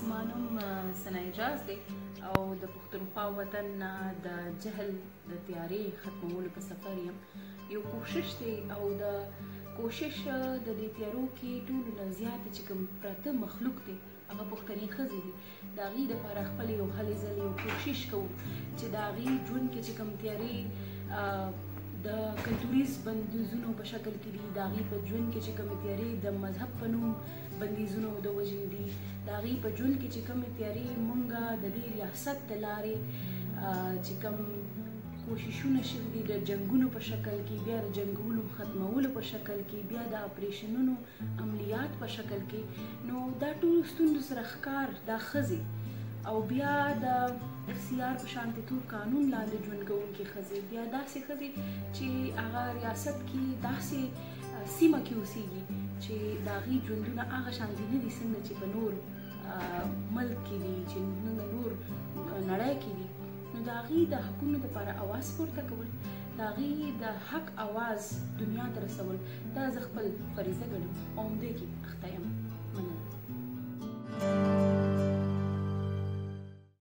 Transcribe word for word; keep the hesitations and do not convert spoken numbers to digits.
زما نوم ثنا اعجاز دی او د پښتونخوا وطن نه د جهل د تیارې ختمولو په سفر یم. یو کوشش دی او د کوشش د دې تیارو کې ټولو نه زیات چې کوم پراته مخلوق دی هغه پښتني ښځې دي. د هغې دپاره خپل یو هلې ځلې یو کوشش کوو چې د هغې ژوند کې چې کوم تیارې د کلتوریز بندیزونو په شکل کې دي، د هغې په ژوند کې چې کومې تیارې د مذهب په نوم بندیزونو د وژنې دي، د هغې په ژوند کې چې کومې تیارې مونږ د دې ریاست د لارې چې کوم کوششونه شوي دي د جنګونو په شکل کې، بیا د جنګونو ختمولو په شکل کې، بیا د اپریشنونو عملیات په شکل کې، نو دا ټولو ستونزو سره ښکار دا ښځې او بیا د اف سی آر په شانتې تور قانون لاندې ژوند کوونکې ښځې، بیا داسې ښځې چې هغه ریاست کې داسې سیمه کې اوسېږي چې د هغې ژوندونه هغه شانتې نه دي څنګه چې په نور ملک کې دي، چې نور نړۍ کې دي. نو د هغې د حقونو دپاره اواز پورته کول، د هغې د حق اواز دنیا ته رسول، دا زه خپل فریضه ګڼم او همدې کې اخته یم.